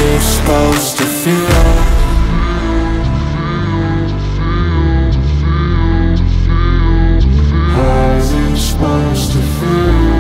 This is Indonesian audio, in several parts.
you supposed to feel? How's it supposed to feel?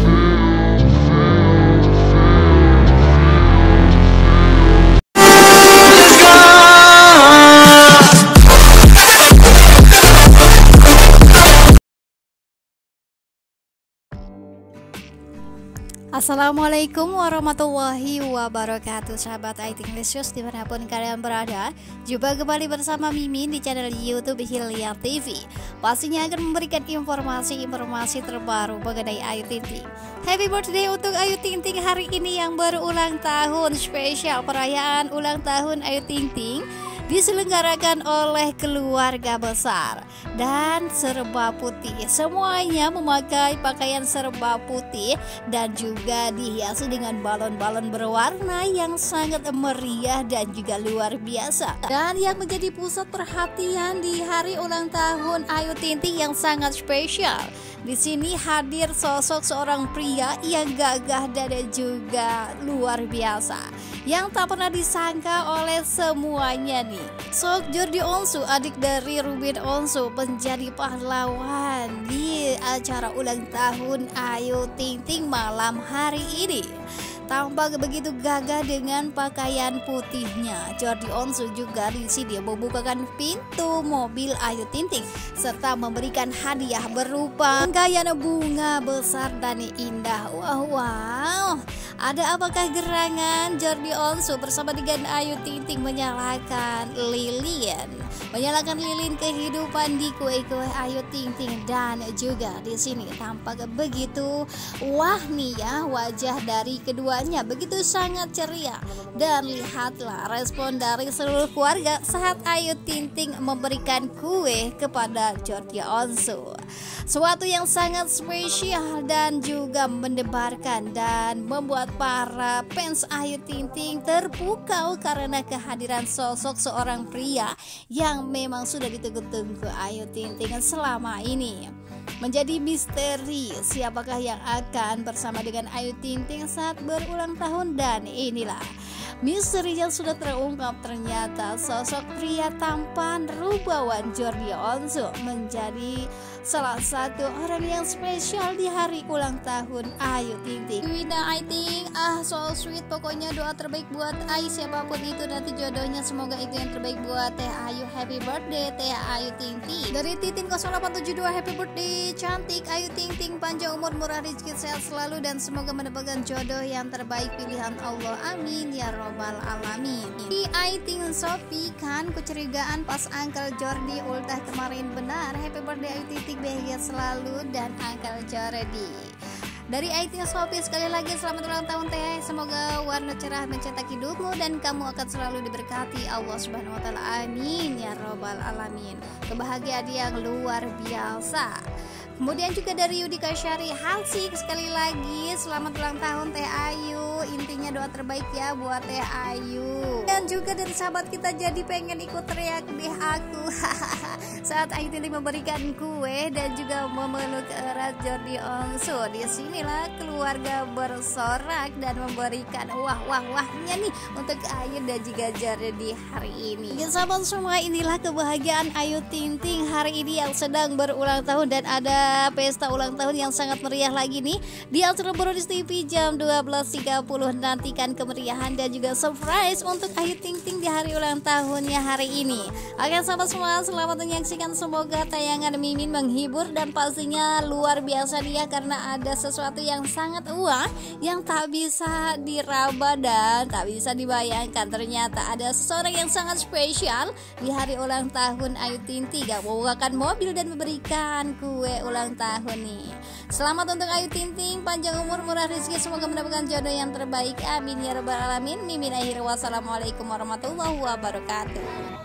Assalamualaikum warahmatullahi wabarakatuh, sahabat IT English dimanapun kalian berada. Jumpa kembali bersama Mimin di channel YouTube Hilya TV. Pastinya akan memberikan informasi-informasi terbaru mengenai Ayu Ting Ting. Happy birthday untuk Ayu Ting Ting hari ini yang berulang tahun. Spesial perayaan ulang tahun Ayu Ting Ting diselenggarakan oleh keluarga besar dan serba putih. Semuanya memakai pakaian serba putih dan juga dihiasi dengan balon-balon berwarna yang sangat meriah dan juga luar biasa. Dan yang menjadi pusat perhatian di hari ulang tahun Ayu Ting Ting yang sangat spesial, di sini hadir sosok seorang pria yang gagah dan juga luar biasa, yang tak pernah disangka oleh semuanya nih. Sok Jordi Onsu, adik dari Ruben Onsu, menjadi pahlawan di acara ulang tahun Ayu Ting Ting malam hari ini. Tampak begitu gagah dengan pakaian putihnya. Jordi Onsu juga di sini membukakan pintu mobil Ayu Ting Ting serta memberikan hadiah berupa rangkaian bunga besar dan indah. Wow. Ada apakah gerangan Jordi Onsu bersama dengan Ayu Ting Ting menyalakan lilin kehidupan di kue-kue Ayu Ting Ting, dan juga di sini tampak begitu wah nih ya wajah dari keduanya begitu sangat ceria. Dan lihatlah respon dari seluruh keluarga saat Ayu Ting Ting memberikan kue kepada Jordi Onsu. Suatu yang sangat spesial dan juga mendebarkan dan membuat para fans Ayu Ting Ting terpukau karena kehadiran sosok seorang pria yang memang sudah ditunggu-tunggu Ayu Ting Ting selama ini. Menjadi misteri siapakah yang akan bersama dengan Ayu Ting Ting saat berulang tahun, dan inilah misteri yang sudah terungkap. Ternyata sosok pria tampan rupawan Jordi Onsu menjadi salah satu orang yang spesial di hari ulang tahun Ayu Ting Ting. Wina I think so sweet, pokoknya doa terbaik buat Ayu, siapapun itu nanti jodohnya, semoga itu yang terbaik buat Teh Ayu. Happy birthday Teh Ayu Ting Ting. Dari Titin 0872, happy birthday cantik Ayu Ting Ting, panjang umur, murah rezeki, sehat selalu, dan semoga mendapatkan jodoh yang terbaik pilihan Allah, amin ya robbal alamin. Di I think Sophie kan kecurigaan pas Uncle Jordi ultah kemarin benar. Happy birthday Ayu Ting Ting, bahagia selalu dan Uncle Jordi. Dari IT Sophie sekali lagi selamat ulang tahun Teh. Semoga warna cerah mencetak hidupmu dan kamu akan selalu diberkati Allah Subhanahu wa taala. Amin ya robbal alamin. Kebahagiaan yang luar biasa. Kemudian juga dari Yudika Syari Halsik, sekali lagi selamat ulang tahun Teh Ayu. Intinya doa terbaik ya buat Teh Ayu. Dan juga dari sahabat kita jadi pengen ikut teriak deh aku saat Ayu Ting Ting memberikan kue dan juga memeluk erat Jordi Onsu. Disinilah keluarga bersorak dan memberikan wah-wahnya nih untuk Ayu dan juga Jordi hari ini. Ya sahabat semua, inilah kebahagiaan Ayu Ting Ting hari ini yang sedang berulang tahun, dan ada pesta ulang tahun yang sangat meriah lagi nih di acara Brodis TV jam 12.30. Nantikan kemeriahan dan juga surprise untuk Ayu Ting Ting di hari ulang tahunnya hari ini. Oke sahabat semua, selamat menyaksikan, semoga tayangan Mimin menghibur dan pastinya luar biasa dia, karena ada sesuatu yang sangat wah yang tak bisa diraba dan tak bisa dibayangkan. Ternyata ada seseorang yang sangat spesial di hari ulang tahun Ayu Ting Ting, membukakan mobil dan memberikan kue ulang tahun nih. Selamat untuk Ayu Ting Ting, panjang umur, murah rezeki, semoga mendapatkan jodoh yang terbaik, amin ya rabbal alamin. Mimin akhir, wassalamualaikum warahmatullahi wabarakatuh.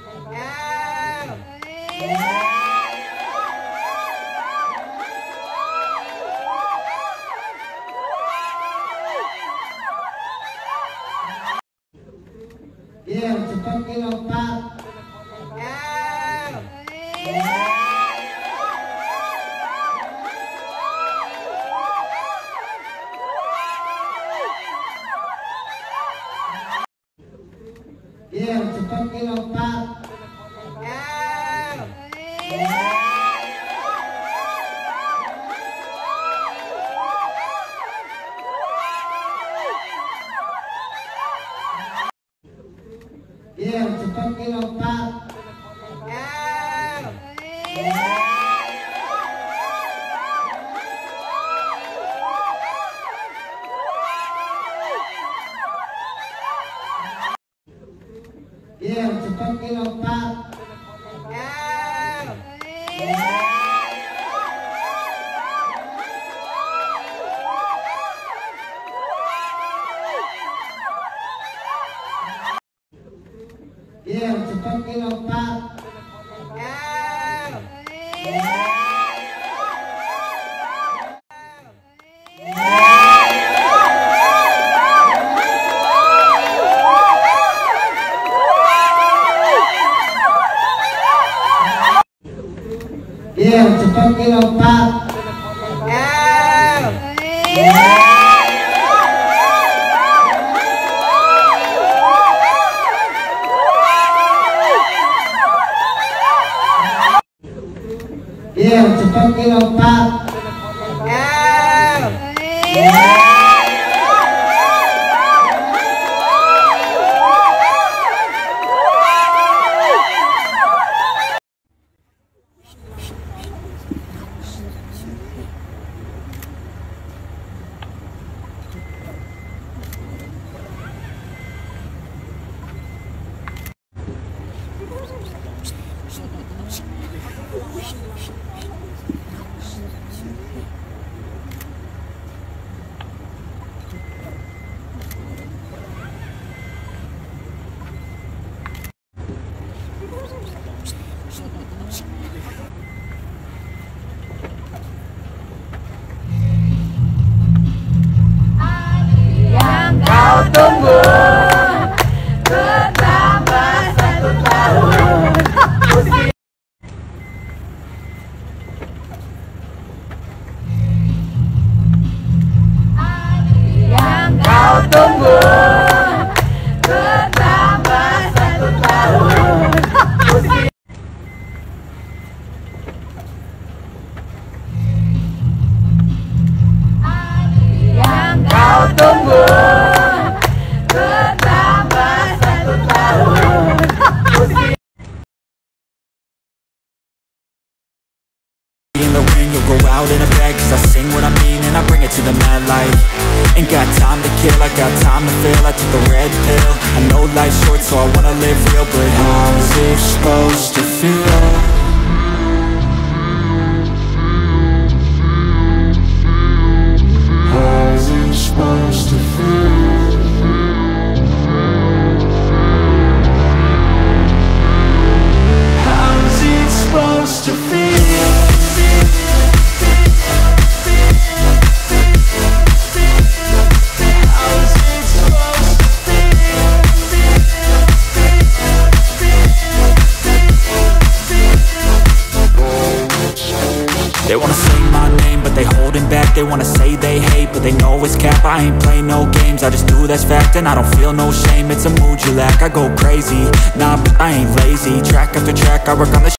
Cepat lompat. Iya, cepat dilompat. Iya, cepat dilompat. Iya, cepat dilompat. Iya, cepat dilompat. Iya, cepat dilompat. Iya, cepat dilompat. Yang kau tunggu bertambah 1 tahun. Yang kau tunggu bertambah 1 tahun. Yang kau tunggu bertambah 1 tahun. In the ring, you'll go out in a bag, 'cause I sing what I mean and I bring it to the mad light. Ain't got time to kill, I got time to feel. I took the red pill. I know life's short, so I wanna live real, but How's it supposed to feel? How's it supposed to feel? How's it supposed to feel? How's it supposed to they wanna say my name, but they holding back. They wanna say they hate, but they know it's cap. I ain't play no games, I just do that's fact. And I don't feel no shame, it's a mood you lack. I go crazy, nah, but I ain't lazy. Track after track, I work on the